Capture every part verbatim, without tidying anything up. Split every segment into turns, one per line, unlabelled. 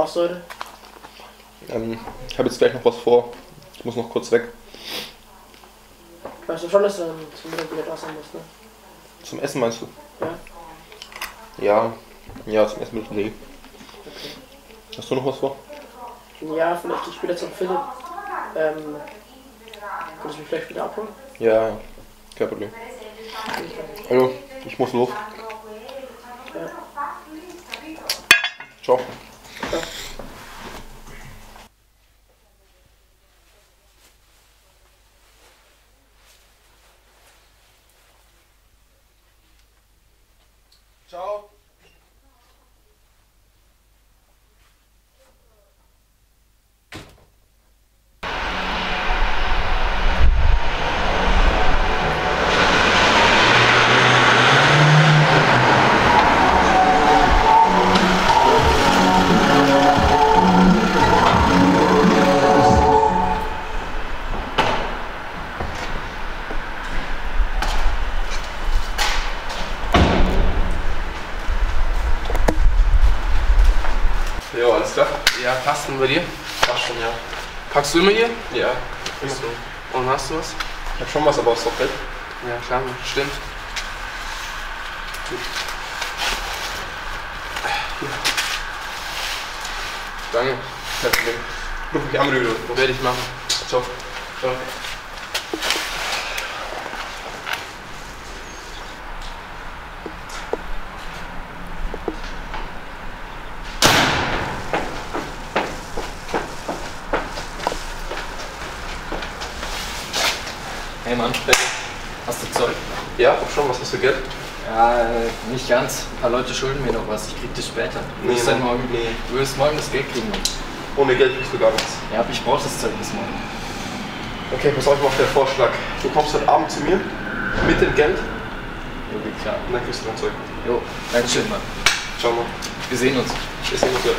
machst du heute?
Ähm, ich habe jetzt gleich noch was vor. Ich muss noch kurz weg.
Weißt du schon, dass du dann zum Mittag wieder da sein musst, ne?
Zum Essen meinst du?
Ja.
Ja, ja, zum Essen mit nee.
Okay.
Hast du noch was vor?
Ja, vielleicht gehe ich später zum Philipp. Ähm, kannst du mich vielleicht wieder abholen?
Ja, kein Problem. Also, ich muss los.
Ja.
Ciao.
Ja.
Ciao. Jo, alles klar?
Ja, passt denn bei dir?
Passt schon, ja.
Packst du immer hier?
Ja, ist so.
Und hast du was?
Ich hab schon was, aber es ist doch weg.
Ja, klar, stimmt. Danke.
Kein Problem. Ruf mich an, Rüde.
Werde ich machen.
Ciao.
Ciao.
Hey Mann, hast du Zeug?
Ja, hab schon. Was hast du Geld?
Ja, äh, nicht ganz. Ein paar Leute schulden mir noch was. Ich krieg das später. Du
Nee,
wirst dann
Mann,
morgen,
nee.
du wirst morgen das Geld kriegen. Mann.
Ohne Geld kriegst du gar nichts.
Ja, aber ich brauch das Zeug bis morgen.
Okay, pass auf, ich mach dir einen Vorschlag. Du kommst heute Abend zu mir mit dem Geld
Jo, geht klar.
und dann kriegst du dein Zeug.
Jo, Dankeschön, Mann.
Ciao mal.
Wir sehen uns.
Wir sehen uns ja.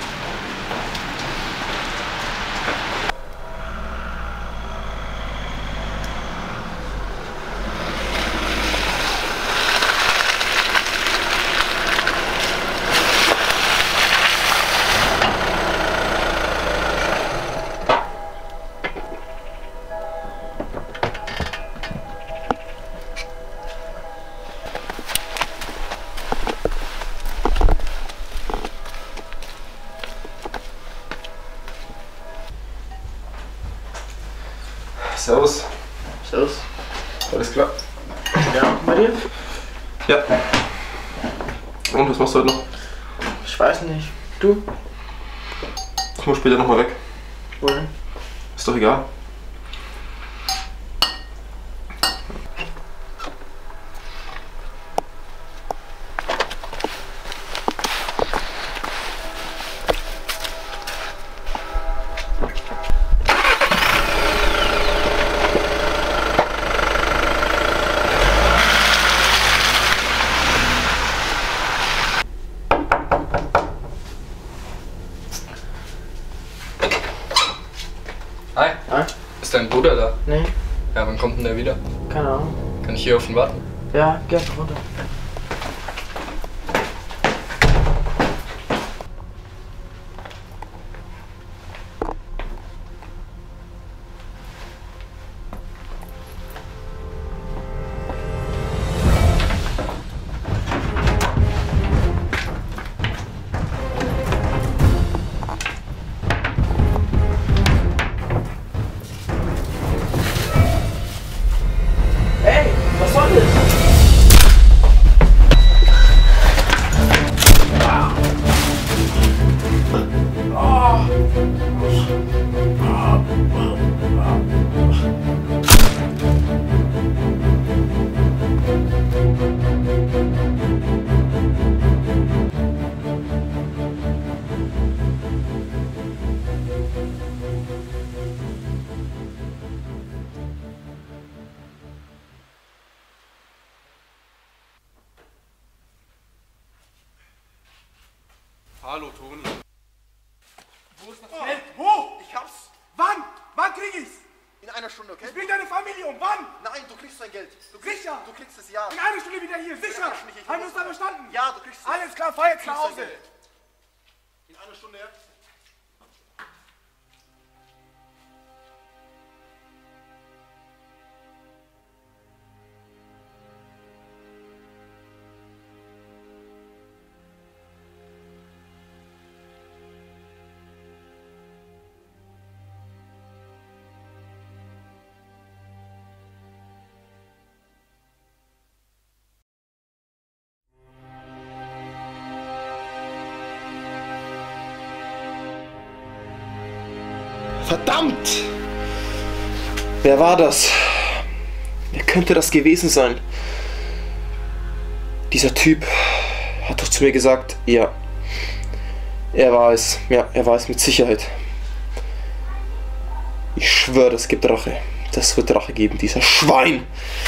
Servus.
Servus.
Alles klar?
Ja, bei dir?
Ja. Und was machst du heute noch?
Ich weiß nicht. Du?
Ich muss später nochmal weg.
Wohin?
Ist doch egal.
Hi.
Hi.
Ist dein Bruder da?
Nee,
Ja, wann kommt denn der wieder?
keine Ahnung.
Kann ich hier auf ihn warten?
Ja, geh einfach runter. Ey, was soll das?
Hallo Toni.
Wo ist das Geld? Wo?
Ich hab's.
Wann? Wann krieg ich's?
In einer Stunde, okay?
Ich bring deine Familie um. Wann?
Nein, du kriegst dein Geld. Du kriegst,
Sicher?
Du kriegst es, ja.
In einer Stunde wieder hier. Sicher?
Ja, ich- ich-
Haben wir uns da verstanden?
Ja, du kriegst es.
Alles klar, fahr jetzt
Du
nach
kriegst dein
Hause.
Geld. In einer Stunde, ja? Verdammt! Wer war das? Wer könnte das gewesen sein? Dieser Typ hat doch zu mir gesagt, ja, er war es. Ja, er war es mit Sicherheit. Ich schwöre, es gibt Rache. Das wird Rache geben, dieser Schwein!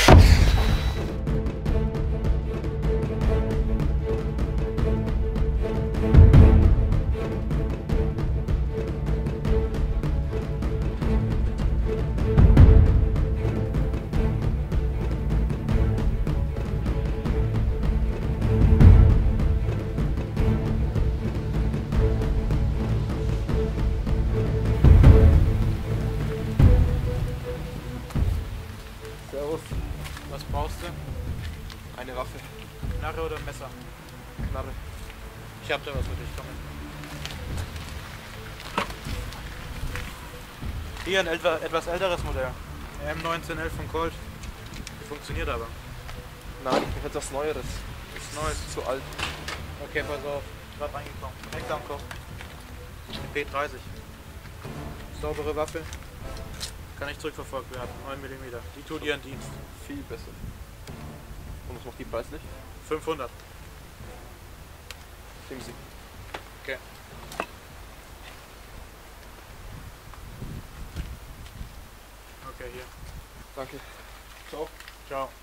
Servus. Was brauchst du? Eine Waffe.
Knarre oder Messer?
Knarre.
Ich hab da was für dich, komm mit. Hier ein etwa, etwas älteres Modell. M neunzehnhundertelf von Colt. Die funktioniert aber.
Nein, ich möchte etwas Neueres.
Ist Neues.
Zu alt.
Okay, pass auf. Gerade reingekommen. Heckankoch. P dreißig. Saubere Waffe. Kann nicht zurückverfolgt werden. neun Millimeter. Die tut ihren Dienst.
Viel besser. Und was macht die preislich?
fünfhundert.
Nehmen Sie.
Okay. Okay, hier.
Danke. Ciao.
Ciao.